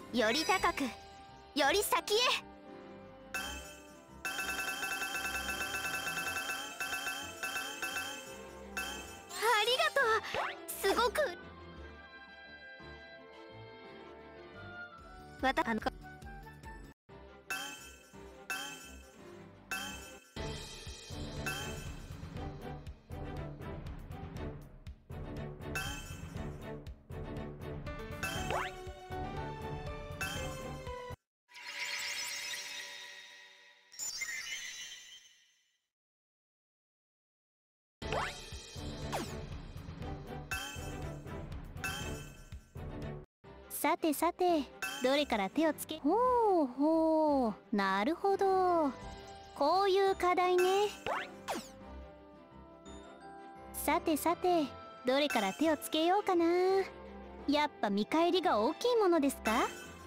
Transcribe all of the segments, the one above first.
より高く、より先へ。ありがとう。すごくさてさて、どれから手をつけ。ほうほう、なるほど、こういう課題ね。さてさて、どれから手をつけようかな。やっぱ見返りが大きいものですか。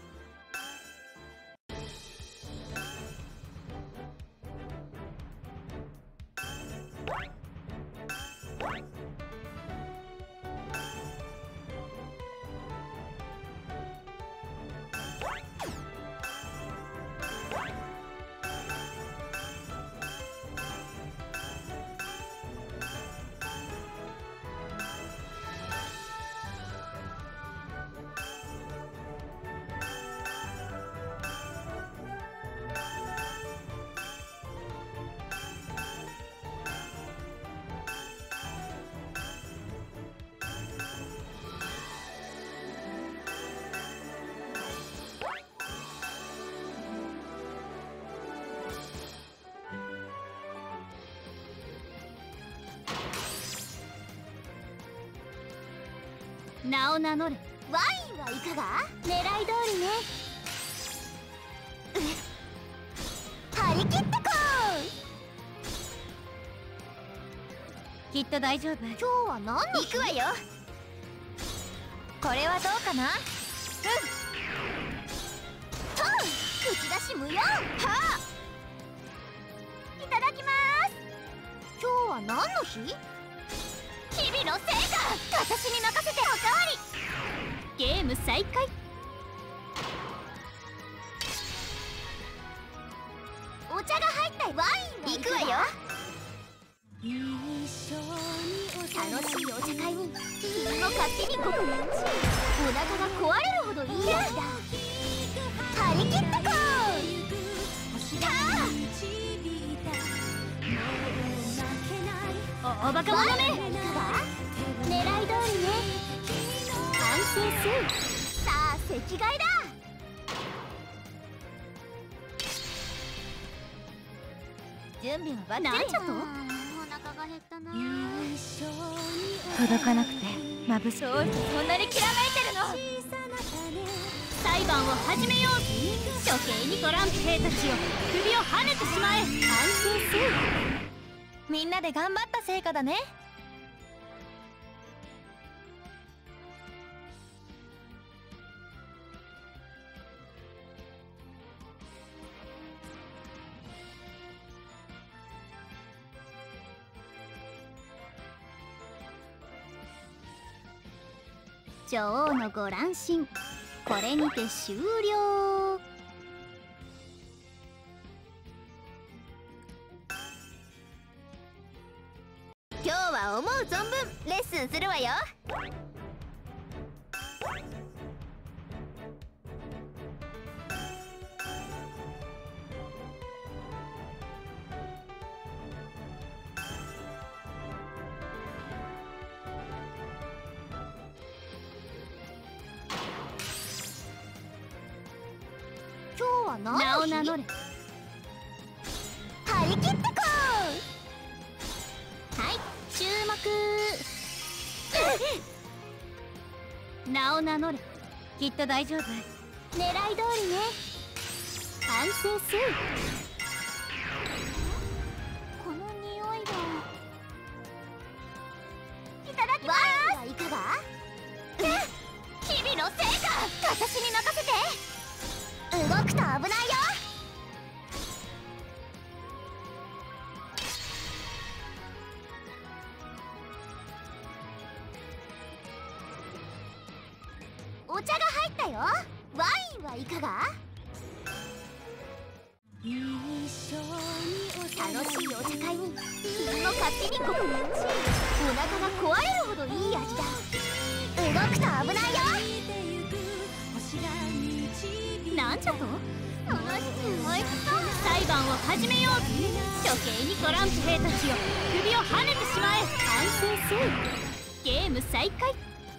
名を名乗れ。 ワインはいかが。 狙い通りね。 張り切ってこきっと大丈夫。 今日は何の行くわよ。これはどうかな。と口出し無用。はあ、いただきます。今日は何の日。日々の成果、私に任せて。おかわり。 ゲーム再開。 お茶が入ったワインは行くわよ。楽しいお茶会に君も勝手にお腹が壊れるほどいいやつだ。張り切ってこう。たあ、おバカ者め。狙い通りね。安心する。 さあ席替えだ。準備はバッチリ。 なんじゃと。 お腹が減ったな。 届かなくて眩しい。 どうしてそんなにきらめいてるの。 裁判を始めよう。処刑にトランプ兵たちよ、首をはねてしまえ。安心する。 みんなで頑張った成果だね。 女王のご乱心、これにて終了。 今日は思う存分レッスンするわよ。今日は何の日。 名を名乗れ。 張り切ってこはい、注目。名を名乗れ。きっと大丈夫。狙い通りね。安心する。 この匂いは。いただきます。ワインはいかが。日々の成果、私に任せて。動くと危ないよ。お茶が入ったよ。ワインははいかが？楽しいお茶会に君も勝手にお腹が壊れるほどいい味だ。動くと危ないよ。 なんじゃと？ そのシチュ燃えそう。 裁判を始めよう。処刑にトランプ兵たちよ、首をはねてしまえ。完成せい。ゲーム再開。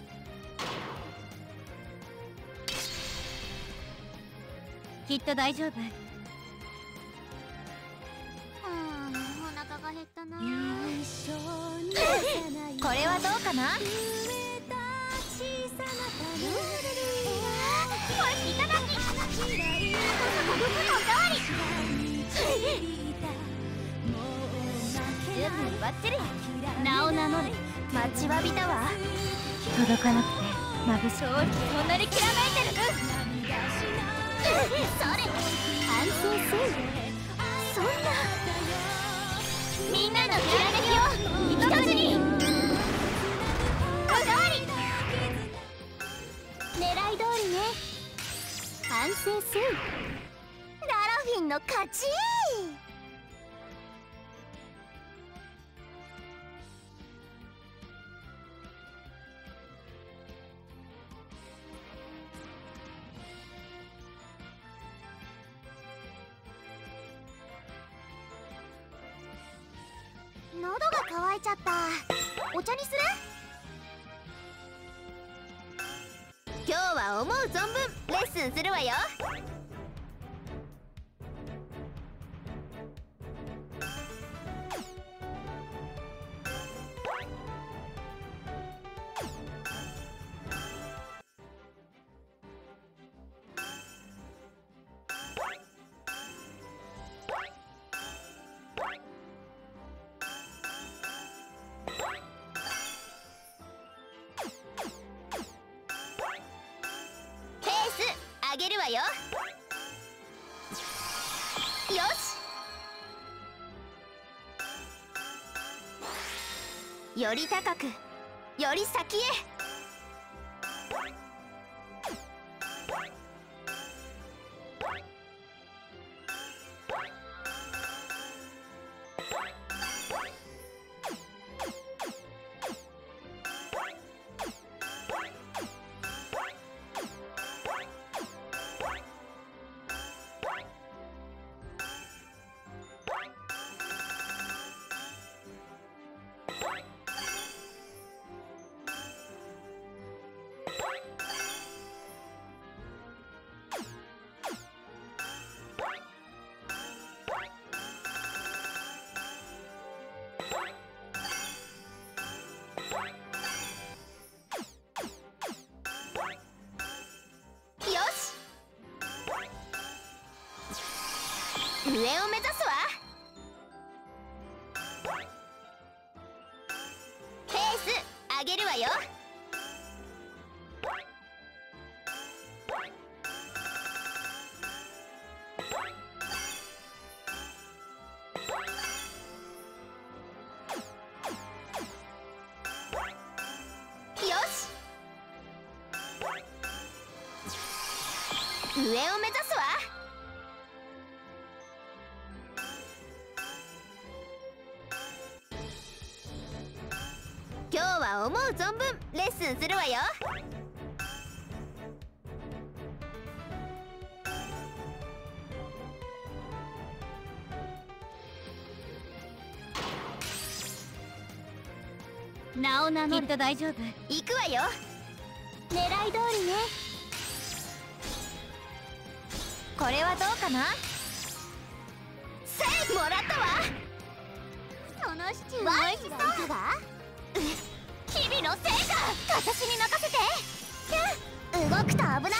きっと大丈夫。 お腹が減ったな。 これはどうかな？ いただき。おかわり。 準備バッチリ。名を名乗れ。待ちわびたわ。届かなくて眩しい。そんなにきらめいてる。 それ。 完成せい。 そんな。 みんなのきらめきを一つに。 おかわり。 狙い通りね。完成せい。 ララフィンの勝ち。喉が渇いちゃった。お茶にする？今日は思う存分レッスンするわよ。あげるわよ。よし。より高く、より先へ。上を目指すわ。ペース上げるわよ。よし。上を目指すわ。今日は思う存分レッスンするわよ。 名を名乗る。きっと大丈夫。 行くわよ。 狙い通りね。これはどうかな？ せい、もらったわ。そのシチューワインはいかが？日々の成果、私に任せて。動くと危ないよ。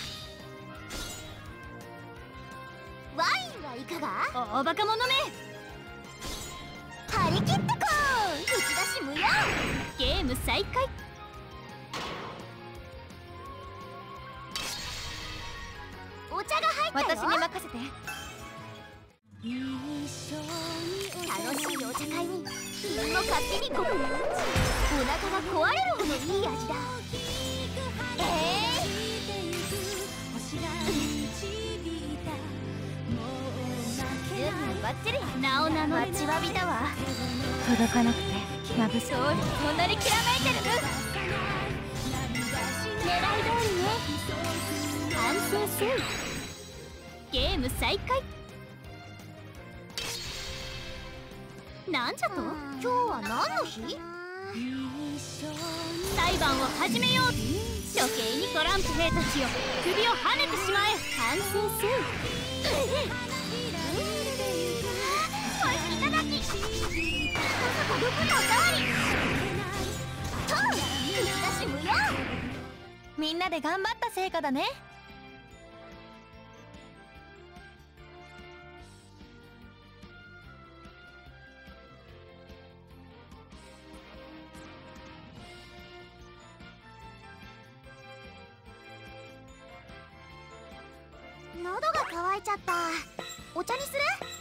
ワインはいかが？ おバカ者め。 張り切ってこう。口出し無用。 ゲーム再開。 お茶が入ったよ。 私に任せて。 楽しいお茶会に君も勝手にお腹が壊れるほどいい味だ。 ッチリ。 名を名乗る。 待ちわびたわ。 届かなくて眩しい。 そんなにきらめいてる。 狙い通りね。完成する。ゲーム再開。なんじゃと？ 今日は何の日？ 裁判を始めよう。処刑にトランプ兵たちよ、首をはねてしまえ。完成する。 いただき。まさか毒のおかわり。と口出し無用。みんなで頑張った成果だね。喉が渇いちゃった。お茶にする？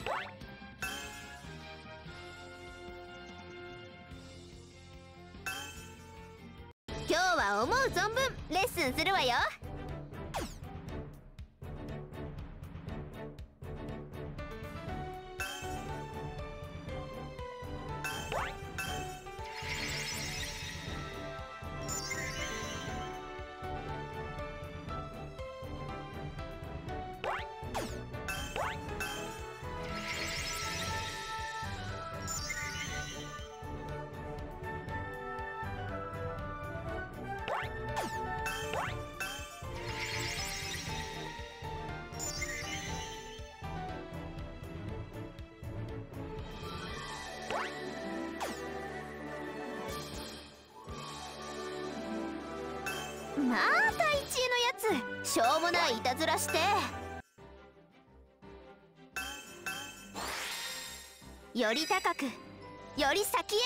今日は思う存分レッスンするわよ。また1位のやつ、しょうもないいたずらして。より高く、より先へ。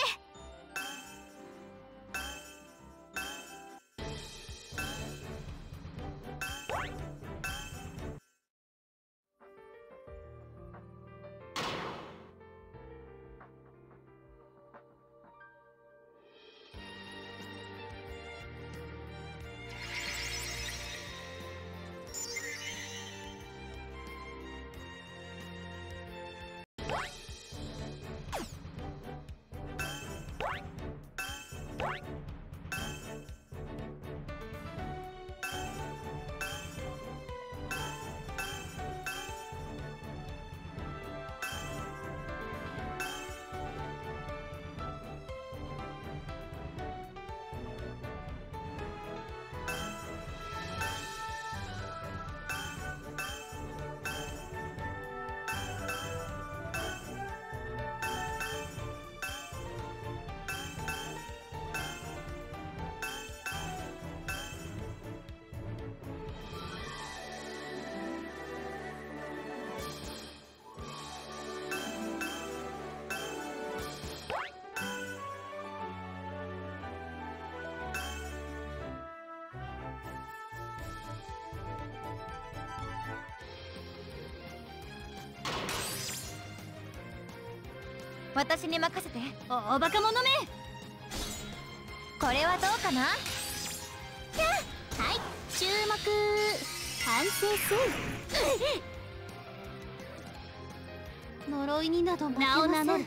私に任せて。 おバカ者め。 これはどうかな？ はい、注目。完成する。 呪いになど負けません。 名を名乗る。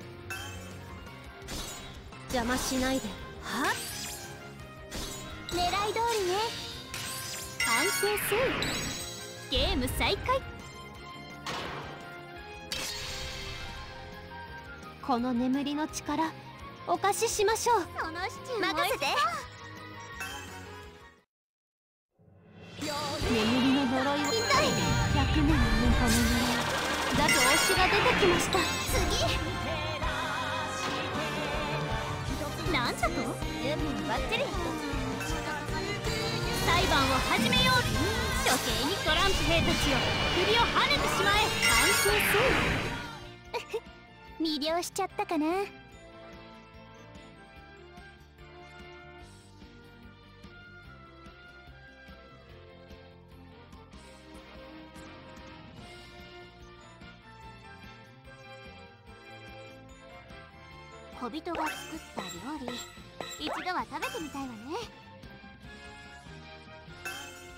邪魔しないで。はっ、 狙い通りね。完成する。ゲーム再開。 この眠りの力お貸ししましょう。 そのシチュー任せて。眠りの呪いを。100年の無法の呪いだと推しが出てきました。 次なんじゃと？ 準備バッチリ。 裁判を始めよう。処刑にトランプ兵たちよ、首をはねてしまえ。完成する。魅了しちゃったかな。 小人が作った料理、一度は食べてみたいわね。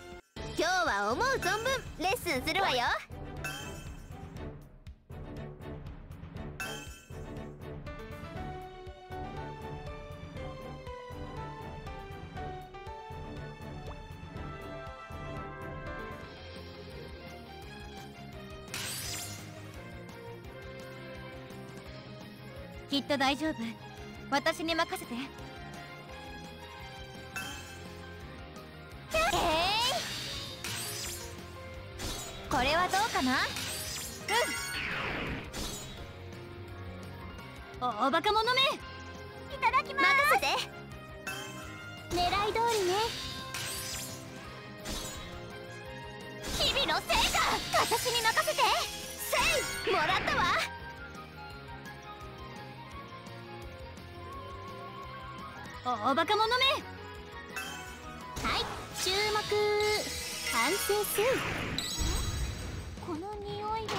今日は思う存分レッスンするわよ。 きっと大丈夫。私に任せて。これはどうかな。 おバカ者め。 いただきます。任せて。 狙い通りね。 日々の成果、私に任せて。せい、もらったわ。 おバカ者め。はい、注目。完成する。この匂いは。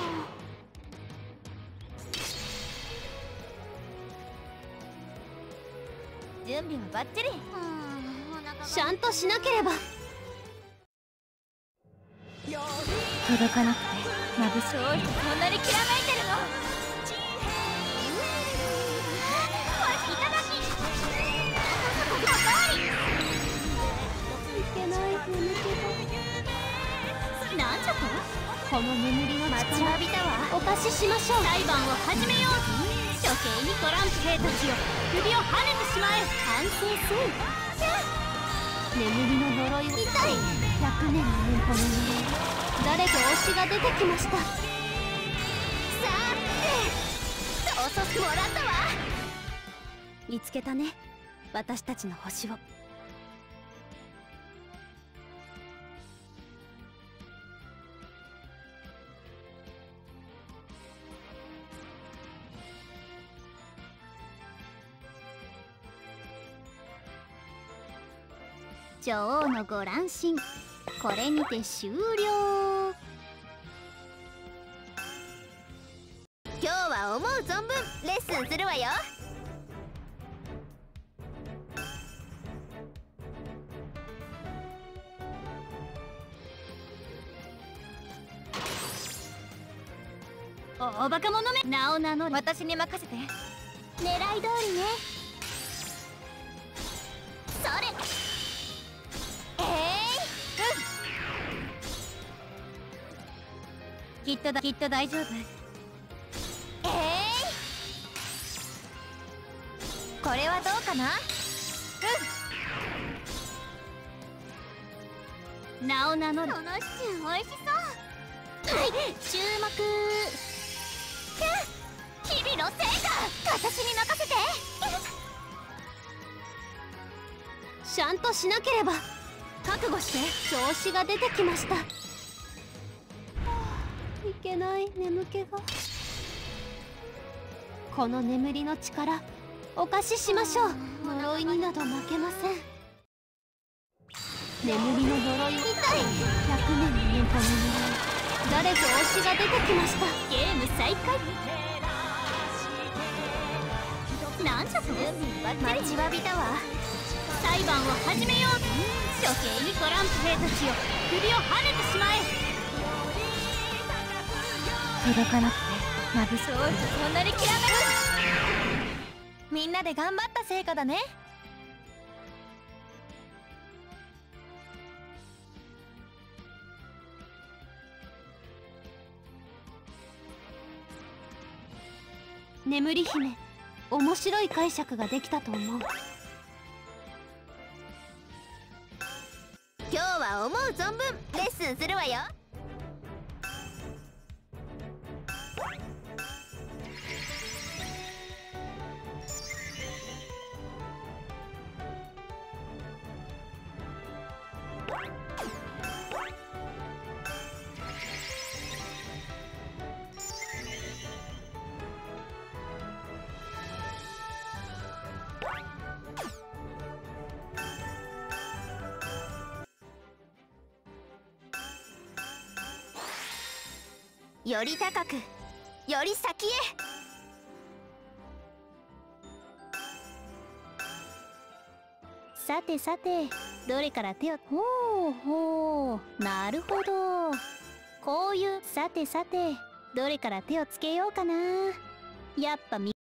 準備はバッチリ。 ちゃんとしなければ。 届かなくて眩しい。そんなにきらめいてるの。いただき。おかわり。 いけない眠気が。なんじゃと。この眠りの力、 待ちわびたわ。 お貸ししましょう。裁判を始めよう。処刑にトランプ兵たちよ、首をはねてしまえ。完成する。眠りの呪いを。痛い。100年のこの呪い。誰か推しが出てきました。さあ、遅くもらったわ。 見つけたね、私たちの星を。女王のご乱心、これにて終了。 今日は思う存分レッスンするわよ。 おバカ者め。名を名乗る。 私に任せて。 狙い通りね。 それ。きっと大丈夫。これはどうかな。 名を名乗る。 このシチュー美味しそう。 はい、注目。 日々の成果、私に任せて。 ちゃんとしなければ。覚悟して。調子が出てきました。いけない、眠気が。この眠りの力、お貸ししましょう。呪いになど負けません。眠りの呪いを。痛い。100年の年この呪い。誰か推しが出てきました。ゲーム再開。なんじゃと。 待ちわびたわ。 裁判を始めよう。処刑にトランプ兵たちよ、首をはねてしまえ。 届かなくて眩しい。そんなにきらめく。みんなで頑張った成果だね。 眠り姫、面白い解釈ができたと思う。 今日は思う存分レッスンするわよ。より高く、より先へ。 さてさて、どれから手を。ほうほう、なるほど。こういう。さてさて、どれから手をつけようかな。やっぱ